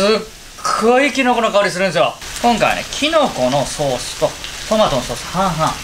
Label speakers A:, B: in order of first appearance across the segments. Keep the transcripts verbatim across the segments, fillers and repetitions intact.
A: すっごいキノコの香りするんですよ。今回はね、キノコのソースとトマトのソース半々。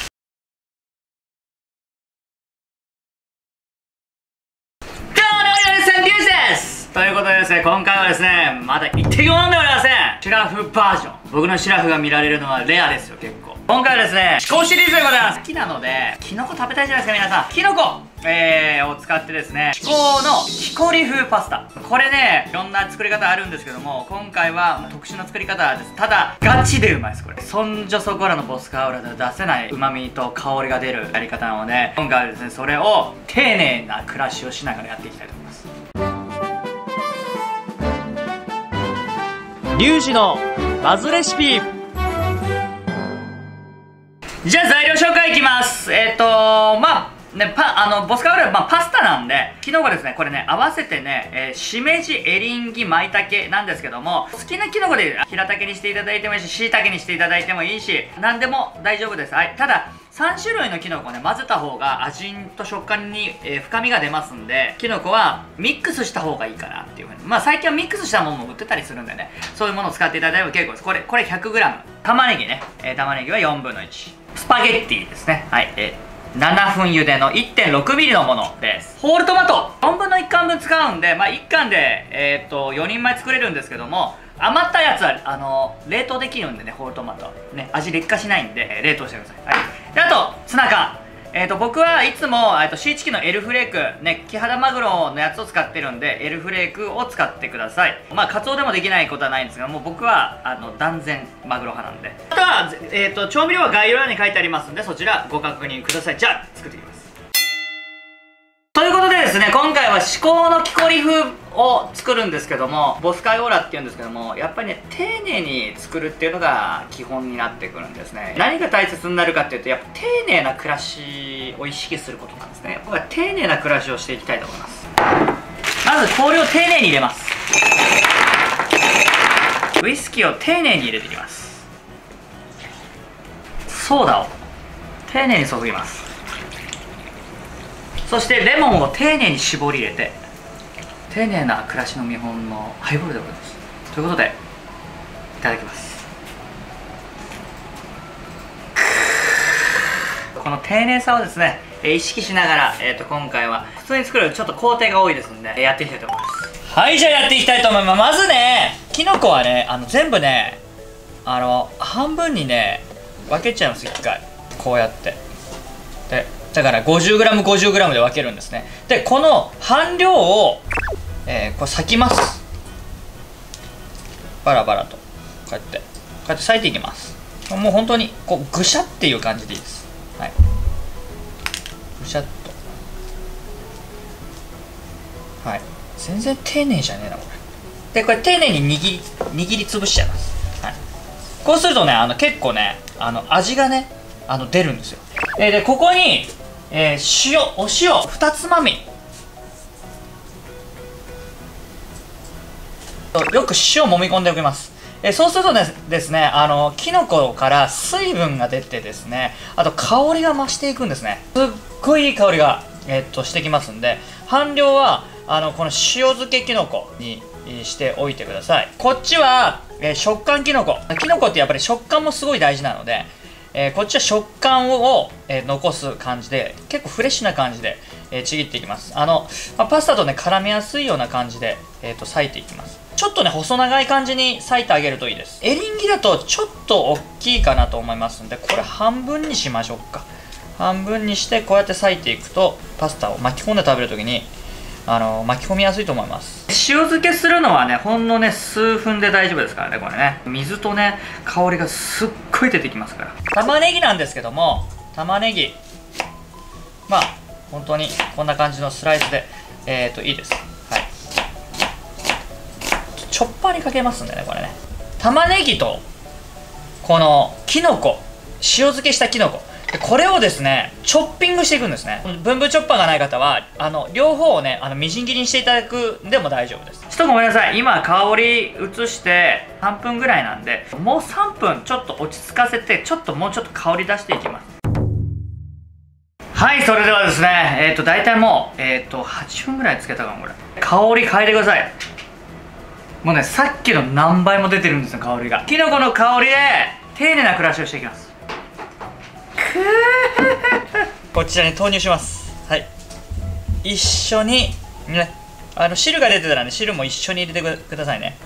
A: ということでですね、今回はですね、まだ一滴も飲んでおりません。シラフバージョン。僕のシラフが見られるのはレアですよ、結構。今回はですね、思考シリーズでございます。好きなので、キノコ食べたいじゃないですか、皆さん。キノコ、えー、を使ってですね、思考の木こり風パスタ。これね、いろんな作り方あるんですけども、今回は特殊な作り方です。ただ、ガチでうまいです、これ。そんじょそこらのボスカウラで出せない旨味と香りが出るやり方なので、今回はですね、それを丁寧な暮らしをしながらやっていきたいと思います。リュウジのバズレシピ。じゃあ材料紹介いきます。えっ、ー、とまあね、パあのボスカウラは、まあ、パスタなんで、キノコですね、これね、合わせてね、えー、しめじ、エリンギ、マイタケなんですけども、好きなキノコでヒラタケにしていただいてもいいし、シイタケにしていただいてもいいし、何でも大丈夫です。はい、たださん種類のキノコをね、混ぜた方が味と食感に、えー、深みが出ますんで、キノコはミックスした方がいいかなっていうふうに。まあ最近はミックスしたものも売ってたりするんでね、そういうものを使っていただいても結構です。これ、これ ひゃくグラム。玉ねぎね、えー、玉ねぎはよんぶんのいち。スパゲッティですね。はい、えーななふん茹での いってんろくミリ のものです。ホールトマトよんぶんのいっかんぶん使うんで、まあいっかんで、えー、とよにんまえ作れるんですけども、余ったやつはあの冷凍できるんでね、ホールトマトね、味劣化しないんで冷凍してください。はい、であとツナ缶、えー、と僕はいつも、えー、とシーチキのエルフレークね、キハダマグロのやつを使ってるんで、エルフレークを使ってください。まあカツオでもできないことはないんですが、もう僕はあの断然マグロ派なんで。あとは、えー、と調味料は概要欄に書いてありますんで、そちらご確認ください。じゃあ作っていきます。ということでですね、今回は至高の木こり風を作るんですけども、ボスカイオーラっていうんですけども、やっぱりね、丁寧に作るっていうのが基本になってくるんですね。何が大切になるかっていうと、やっぱ丁寧な暮らしを意識することなんですね。僕は丁寧な暮らしをしていきたいと思います。まず氷を丁寧に入れます。ウイスキーを丁寧に入れていきます。ソーダを丁寧に注ぎます。そしてレモンを丁寧に絞り入れて、丁寧な暮らしの見本のハイボールでございます。ということでいただきます。この丁寧さをですね、意識しながら、えー、と今回は普通に作るよりちょっと工程が多いですのでやっていきたいと思います。はい、じゃあやっていきたいと思います。まずね、キノコはね、あの全部ね、あの半分にね分けちゃいます。一回こうやってで、だから ごじゅうグラムごじゅうグラム で分けるんですね。でこの半量を、えー、これ裂きます。バラバラとこうやってこうやって裂いていきます。もう本当にこうぐしゃっていう感じでいいです。はい、ぐしゃっと。はい、全然丁寧じゃねえなこれ。でこれ丁寧に握り握りつぶしちゃいます。はい、こうするとね、あの結構ね、あの味がね、あの出るんですよ。えー、でここに、えー、塩お塩につまみ、よく塩を揉み込んでおきます。えー、そうするとねですね、あのキノコから水分が出てですね、あと香りが増していくんですね。すっごいいい香りが、えー、っとしてきますんで、半量はあのこの塩漬けキノコにしておいてください。こっちは、えー、食感キノコ。キノコってやっぱり食感もすごい大事なので、えー、こっちは食感を、えー、残す感じで、結構フレッシュな感じで、えー、ちぎっていきます。あの、まあ、パスタとね絡みやすいような感じで、えー、と裂いていきます。ちょっとね細長い感じに裂いてあげるといいです。エリンギだとちょっと大きいかなと思いますんで、これ半分にしましょうか。半分にしてこうやって裂いていくと、パスタを巻き込んで食べるときにあの巻き込みやすいと思います。塩漬けするのはね、ほんのね数分で大丈夫ですからね。これね、水とね香りがすっごい出てきますから。玉ねぎなんですけども、玉ねぎまあ本当にこんな感じのスライスでえっ、ー、といいです。はい、チョッパーにかけますんでね、これね、玉ねぎとこのきのこ、塩漬けしたきのこ、これをですねチョッピングしていくんですね。ブンブンチョッパーがない方はあの両方をね、あのみじん切りにしていただくんでも大丈夫です。ちょっとごめんなさい、今香り移してさんぷんぐらいなんで、もうさんぷんちょっと落ち着かせて、ちょっともうちょっと香り出していきます。はい、それではですね、えっ、ー、と大体もう、えっ、ー、とはっぷんぐらいつけたかも。これ香り嗅いでください。 もうね、さっきの何倍も出てるんですよ、香りが。きのこの香りで丁寧な暮らしをしていきます。こちらに投入します。はい、一緒にね、あの汁が出てたらね、汁も一緒に入れてくださいね。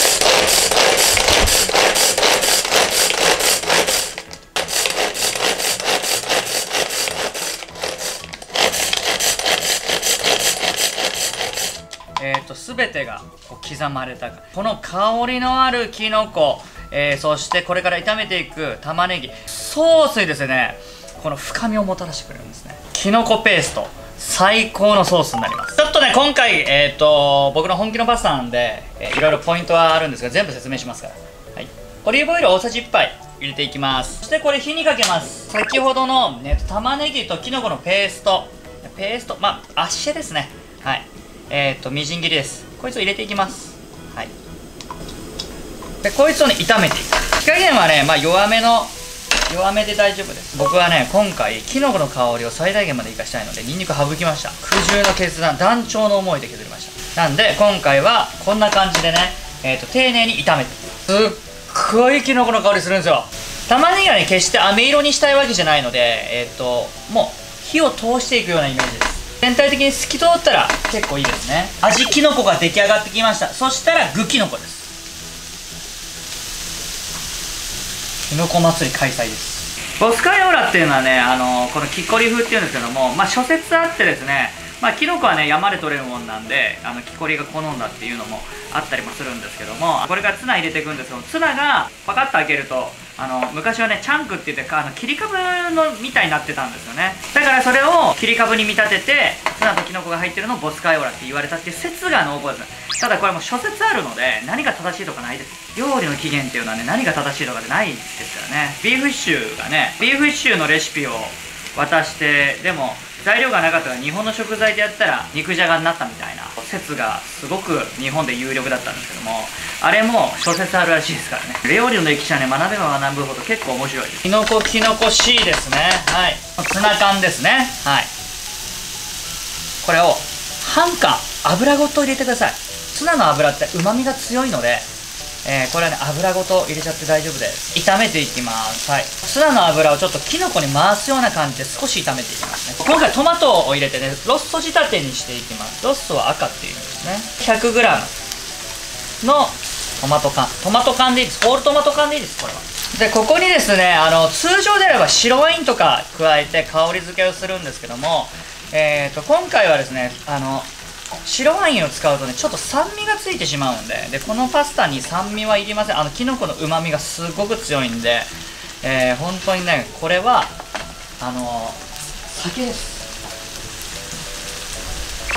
A: えーと全てがこう刻まれたこの香りのあるきのこ、えー、そしてこれから炒めていく玉ねぎ、ソースにですね、この深みをもたらしてくれるんですね。きのこペースト、最高のソースになります。ちょっとね、今回、えーと僕の本気のパスタなんで、えー、いろいろポイントはあるんですが、全部説明しますから。はい、オリーブオイル大さじいっぱい入れていきます。そしてこれ火にかけます。先ほどの、ね、玉ねぎときのこのペースト、ペースト、まあアッシェですね。はい、えーとみじん切りです。こいつを入れていきます。はい、でこいつをね炒めていく。火加減はね、まあ弱めの弱めで大丈夫です。僕はね、今回きのこの香りを最大限まで生かしたいのでニンニク省きました。苦渋の決断、断腸の思いで削りました。なんで今回はこんな感じでね、えーと丁寧に炒めて、すっごいきのこの香りするんですよ。玉ねぎはね、決して飴色にしたいわけじゃないので、えーともう火を通していくようなイメージです。全体的に透き通ったら結構いいですね。味きのこが出来上がってきました。そしたら具きのこです。きのこ祭り開催です。ボスカヨーラっていうのはね、あのこのキッコリ風っていうんですけども、まあ諸説あってですね、まあきのこはね山で採れるもんなんで、あのキコリが好んだっていうのもあったりもするんですけども、これからツナ入れていくんですけど、ツナがパカッと開けると、あの昔はねチャンクって言ってあの切り株のみたいになってたんですよね。だからそれを切り株に見立ててツナとキノコが入ってるのをボスカヨーラって言われたっていう説が濃厚です。ただこれも諸説あるので何が正しいとかないです。料理の起源っていうのはね、何が正しいとかでないですからね。ビーフシチューがね、ビーフシチューのレシピを渡して、でも材料がなかったら日本の食材でやったら肉じゃがになったみたいな説がすごく日本で有力だったんですけども、あれも諸説あるらしいですからね。料理の歴史はね、学べば学ぶほど結構面白いです。きのこきのこ C ですね。はい、ツナ缶ですね。はい、これを半缶油ごと入れてください。ツナの油ってうまみが強いので、えー、これはね油ごと入れちゃって大丈夫です。炒めていきます。はい、ツナの油をちょっときのこに回すような感じで少し炒めていきますね。今回トマトを入れてね、ロッソ仕立てにしていきます。ロッソは赤っていう意味ですね。 ひゃくグラム のトマト缶、トマト缶でいいです。ホールトマト缶でいいです。これはで、ここにですね、あの通常であれば白ワインとか加えて香り付けをするんですけども、えーと今回はですね、あの白ワインを使うとね、ちょっと酸味がついてしまうんで、でこのパスタに酸味はいりません。あのきのこのうまみがすごく強いんで、えー、本当にね、これはあの酒です。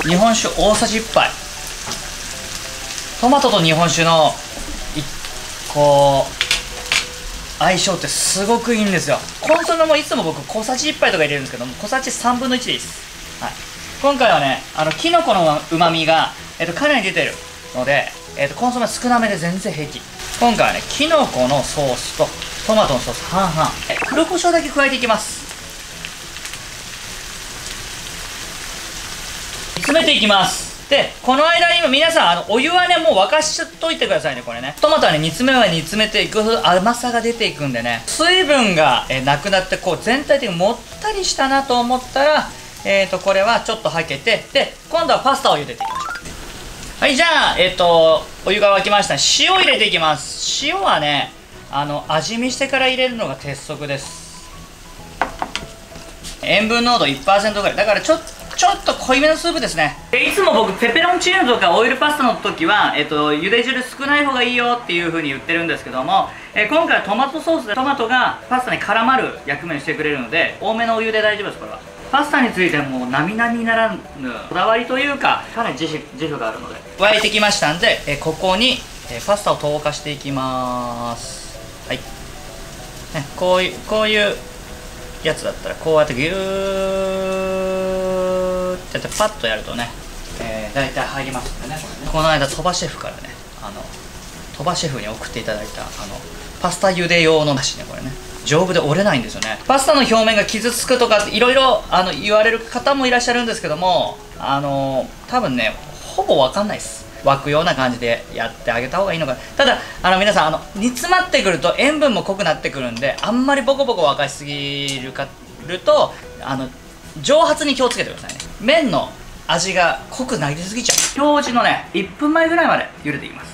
A: 日本酒大さじいっぱい。トマトと日本酒のいこう相性ってすごくいいんですよ。コンソメもいつも僕小さじいっぱいとか入れるんですけども、小さじさんぶんのいちでいいです。はい、今回はね、あのキノコのうまみが、えっと、かなり出てるので、えっと、コンソメ少なめで全然平気。今回はね、キノコのソースとトマトのソース半々、え黒胡椒だけ加えていきます。煮詰めていきます。でこの間に今皆さん、あのお湯はねもう沸かしといてくださいね。これね、トマトはね煮詰めは煮詰めていくほど甘さが出ていくんでね、水分がえなくなってこう全体的にもったりしたなと思ったら、えーとこれはちょっとはけて、で今度はパスタを茹でていきましょう。はい、じゃあえっ、ー、とお湯が沸きました。塩入れていきます。塩はね、あの味見してから入れるのが鉄則です。塩分濃度 いちパーセント ぐらいだからちょっとちょっと濃いめのスープですね。いつも僕ペペロンチーノとかオイルパスタの時は、えっと、茹で汁少ない方がいいよっていう風に言ってるんですけども、えー、今回はトマトソースでトマトがパスタに絡まる役目をしてくれるので多めのお湯で大丈夫です。これはパスタについてはもう並々ならぬこだわりというか、かなり自負自負があるので沸いてきましたんで、えー、ここに、えー、パスタを投下していきます。はい、ね、こういうこういうやつだったらこうやってギューってやってパッとやるとね、えー、大体入りますんでね。これね、この間鳥羽シェフからね、あの鳥羽シェフに送っていただいたあのパスタ茹で用のだしね、これね丈夫で折れないんですよね。パスタの表面が傷つくとかいろいろ言われる方もいらっしゃるんですけども、あの多分ねほぼ分かんないです。 沸くような感じでやってあげた方がいいのかな。ただあの皆さん、あの煮詰まってくると塩分も濃くなってくるんで、あんまりボコボコ沸かしすぎるかるとあの蒸発に気をつけてくださいね。麺の味が濃くなりすぎちゃう。表示のねいっぷんまえぐらいまで茹でていきます。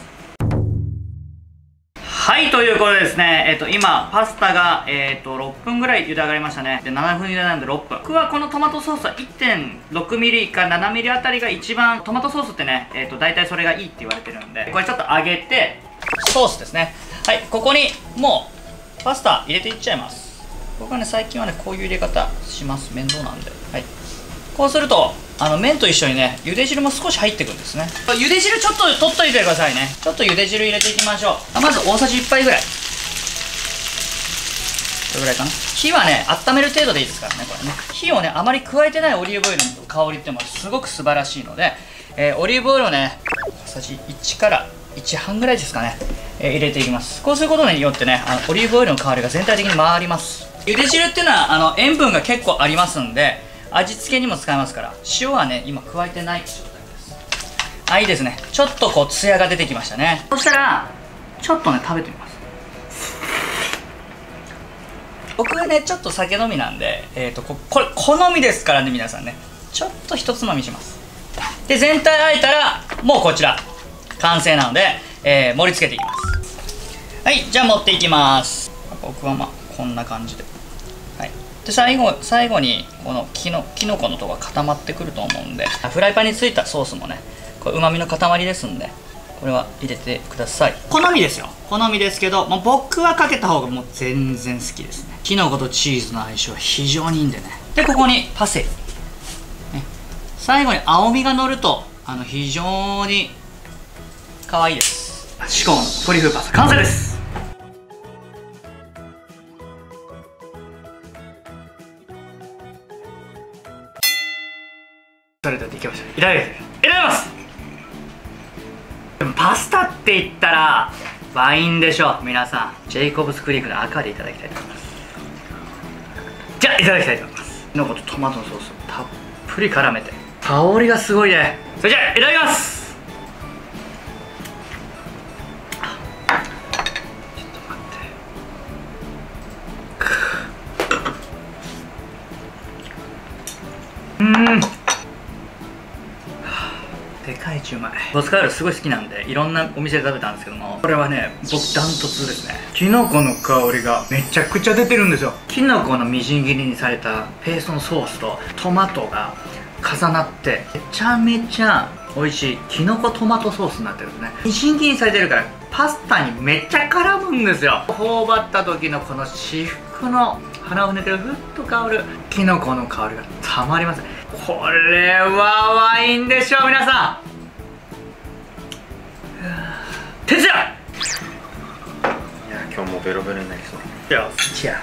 A: はい、ということでですね、えっと今パスタが、えっとろっぷんぐらい茹で上がりましたね。でななふん茹でなんでろっぷん。僕はこのトマトソースは いってんろくミリ かななミリあたりが一番、トマトソースってね、えっと大体それがいいって言われてるんで、これちょっと揚げてソースですね。はい、ここにもうパスタ入れていっちゃいます。僕はね最近はねこういう入れ方します。面倒なんで。はい、こうするとあの麺と一緒にね茹で汁も少し入ってくるんですね。茹で汁ちょっと取っといてくださいね。ちょっと茹で汁入れていきましょう。まず大さじいっぱいぐらい、これぐらいかな。火はね温める程度でいいですからね。これね火をねあまり加えてないオリーブオイルの香りっていうのはすごく素晴らしいので、えー、オリーブオイルをね小さじいちからいちはんぐらいですかね、えー、入れていきます。こうすることによってねあのオリーブオイルの香りが全体的に回ります。茹で汁っていうのはあの塩分が結構ありますんで、味付けにも使えますから、塩はね今加えてない状態です。あ、いいですね。ちょっとこうツヤが出てきましたね。そしたらちょっとね食べてみます。僕はねちょっと酒飲みなんで、えーとここれ好みですからね皆さんね。ちょっとひとつまみします。で全体あえたらもうこちら完成なので、えー、盛り付けていきます。はい、じゃあ持っていきます。僕はまあこんな感じで、はい、で最後最後にこのきのきのこのとこが固まってくると思うんで、フライパンについたソースもねこれうまみの塊ですんで、これは入れてください。好みですよ、好みですけど、もう僕はかけた方がもう全然好きですね。きのことチーズの相性は非常にいいんでね。でここにパセリ、ね、最後に青みが乗るとあの非常に可愛いです。至高のトリュフパスタ完成です。それではできました。いただきます。いただきます。でもパスタって言ったらワインでしょう。皆さんジェイコブスクリークの赤でいただきたいと思います。じゃあいただきたいと思います。きのことトマトのソースをたっぷり絡めて、香りがすごいね。それじゃあいただきます。ちょっと待って。うんでかいちうまい。ボスカールすごい好きなんでいろんなお店で食べたんですけども、これはね僕ダントツですね。きのこの香りがめちゃくちゃ出てるんですよ。きのこのみじん切りにされたペーストのソースとトマトが重なってめちゃめちゃ美味しいきのこトマトソースになってるんですね。みじん切りにされてるからパスタにめっちゃ絡むんですよ。頬張った時のこの至福の鼻を抜けるふっと香るきのこの香りがたまりません。これはワインでしょう皆さん。哲也、いや
B: 今日もベロベロになりそう。
A: チアーズチアー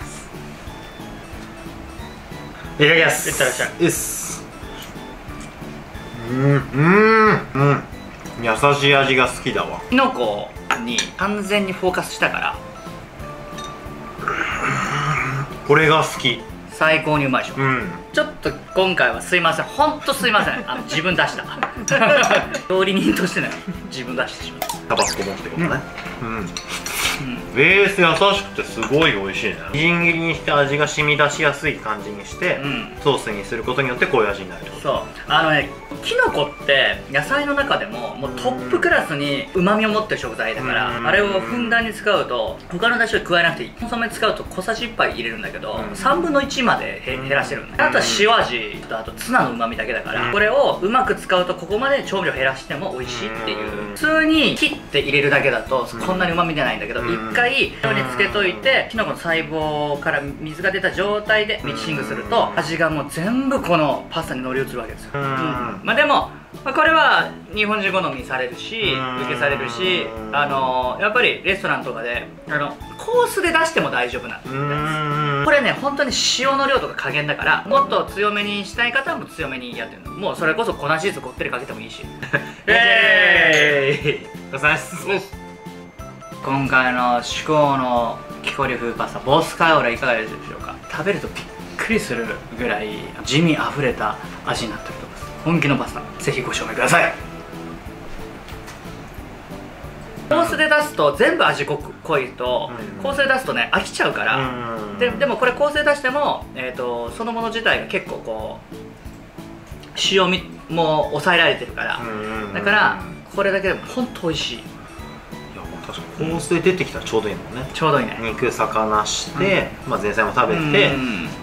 A: ズ。
B: いただきます。
A: いってらっしゃい。
B: うっす。うんうんうん、優しい味が好きだわ。
A: きのこに完全にフォーカスしたから
B: これが好き。
A: 最高にうまいでしょ。
B: うん、
A: ちょっと今回はすいません、ほんとすいません、あの自分出した料理人としてね自分出してしまう。
B: タバスコもってことね。うん、うん
A: うん、
B: ベース優しくてすごい美味しいね。みじん切りにして味が染み出しやすい感じにして、うん、ソースにすることによってこういう味になるってこと。
A: そうあのねきのこって野菜の中でももうトップクラスにうまみを持ってる食材だから、あれをふんだんに使うと他の出汁を加えなくていい。コンソメ使うと小さじいっぱい入れるんだけど、さんぶんのいちまで減らしてるんだ。あとは塩味とあとツナのうまみだけだから、これをうまく使うとここまで調味料減らしても美味しいっていう。普通に切って入れるだけだとこんなにうまみ出ないんだけど、一回塩につけといてきのこの細胞から水が出た状態でミキシングすると味がもう全部このパスタに乗り移るわけですよ。うん、まあでもまあこれは日本人好みされるし受けされるし、あのやっぱりレストランとかであのコースで出しても大丈夫なやつ。これね本当に塩の量とか加減だから、もっと強めにしたい方はもう強めにやってるの。もうそれこそ粉チーズこってりかけてもいいしえーいございます。今回の至高のキコリ風パスタボスカイオラいかがでしょうか。食べるとびっくりするぐらい地味あふれた味になってると思います。本気のパスタぜひご賞味ください。 コースで出すと全部味濃く濃いと、
B: うん、
A: コースで出すとね飽きちゃうから、うん、で, でもこれコースで出しても、えー、とそのもの自体が結構こう塩味も抑えられてるから、うん、だからこれだけでもほんと美味しい。
B: 確かにコースで出てきたらちょうどいいもんね。
A: ちょうどいいね。
B: 肉魚して、うん、まあ前菜も食べて、うん、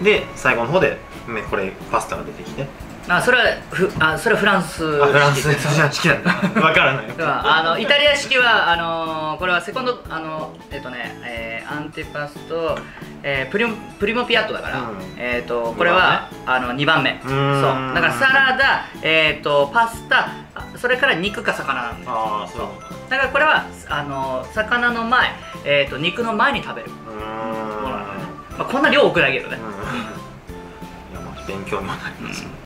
B: で最後の方でこれパスタが出てきて、
A: あそれはフあそれはフランス式。
B: あフランス式なんだ。分からない。
A: あのイタリア式はあのー、これはセコンドあのえっとね、えー、アンティパスト、えー、プリモプリモピアットだから、うん、えっとこれはあのにばんめ。そうだからサラダ、えっとパスタ、それから肉か魚なんだよ。ああそう。だからこれはあの魚の前、えー、と肉の前に食べる。うん、まあ、こんな量多くないけどね。
B: うん、いやまあ勉強にもなります、ね。